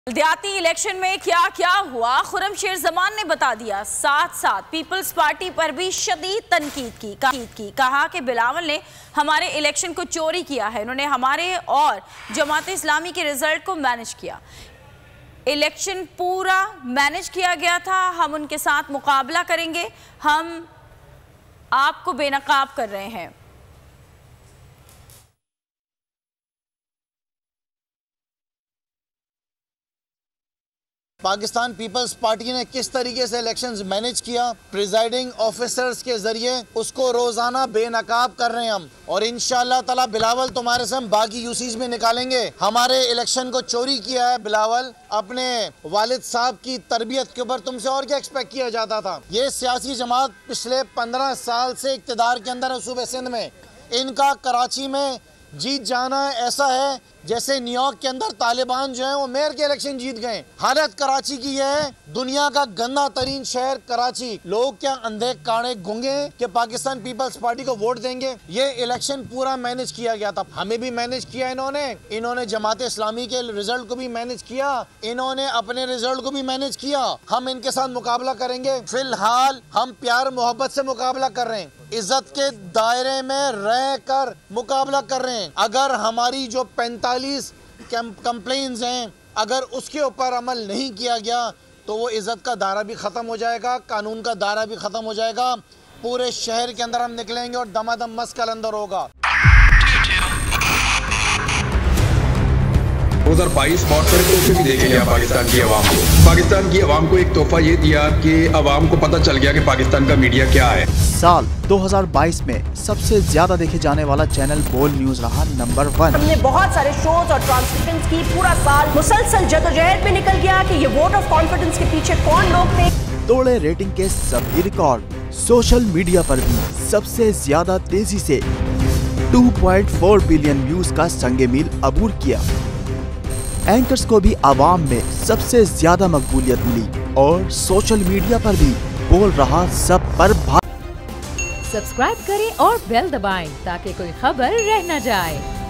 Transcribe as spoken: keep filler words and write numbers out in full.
बल्दियाती election में क्या क्या हुआ, खुर्रम शेर जमान ने बता दिया। साथ साथ पीपल्स पार्टी पर भी शदीद तनकीद की, की कहा कि बिलावल ने हमारे इलेक्शन को चोरी किया है। उन्होंने हमारे और जमात इस्लामी के रिजल्ट को मैनेज किया। इलेक्शन पूरा मैनेज किया गया था, हम उनके साथ मुकाबला करेंगे, हम आपको बेनकाब कर रहे हैं। पाकिस्तान पीपल्स पार्टी ने किस तरीके से इलेक्शंस मैनेज किया, प्रिजाइडिंग ऑफिसर्स के जरिए उसको रोजाना बेनकाब कर रहे हैं हम, और इंशाअल्लाह ताला बिलावल तुम्हारे से हम बाकी यूसीज में निकालेंगे। हमारे इलेक्शन को चोरी किया है बिलावल, अपने वालिद साहब की तरबियत के ऊपर तुमसे और क्या एक्सपेक्ट किया जाता था। ये सियासी जमात पिछले पंद्रह साल से इक़्तिदार के अंदर है सूबे सिंध में। इनका कराची में जीत जाना ऐसा है जैसे न्यूयॉर्क के अंदर तालिबान जो है वो मेयर के इलेक्शन जीत गए। हालत कराची की यह है, दुनिया का गंदा तरीन शहर कराची। लोग क्या अंधे काणे गूंगे कि पाकिस्तान पीपल्स पार्टी को वोट देंगे। ये इलेक्शन पूरा मैनेज किया गया था, हमें भी मैनेज किया इन्होंने। इन्होंने जमात इस्लामी के रिजल्ट को भी मैनेज किया, इन्होंने अपने रिजल्ट को भी मैनेज किया। हम इनके साथ मुकाबला करेंगे। फिलहाल हम प्यार मोहब्बत से मुकाबला कर रहे हैं, इज्जत के दायरे में रह कर मुकाबला कर रहे हैं। अगर हमारी जो पैंतालीस कंप्लेंट्स हैं, अगर उसके ऊपर अमल नहीं किया गया तो वो इज्जत का दायरा भी ख़त्म हो जाएगा, कानून का दायरा भी ख़त्म हो जाएगा। पूरे शहर के अंदर हम निकलेंगे और दमादम मस्त कलंदर होगा। दो हज़ार बाईस बहुत सारे तोहफे भी देखे गया पाकिस्तान की आवाम को। पाकिस्तान की आवाम को एक तोहफा ये दिया कि आवाम को पता चल गया कि पाकिस्तान का मीडिया क्या है। साल दो हज़ार बाईस में सबसे ज्यादा देखे जाने वाला चैनल बोल न्यूज रहा नंबर वन। हमने बहुत सारे शोज और ट्रांसमिशंस की, पूरा साल मुसलसल जदोजहद में निकल गया कि ये वोट ऑफ कॉन्फिडेंस के पीछे कौन लोग थे। तोड़े रेटिंग के सभी रिकॉर्ड। सोशल मीडिया पर भी सबसे ज्यादा तेजी से दो पॉइंट चार बिलियन व्यूज का संगे मील अबूर किया। एंकर्स को भी आवाम में सबसे ज्यादा मकबूलियत मिली और सोशल मीडिया पर भी बोल रहा सब पर भारी। सब्सक्राइब करें और बेल दबाएं ताकि कोई खबर रह न जाए।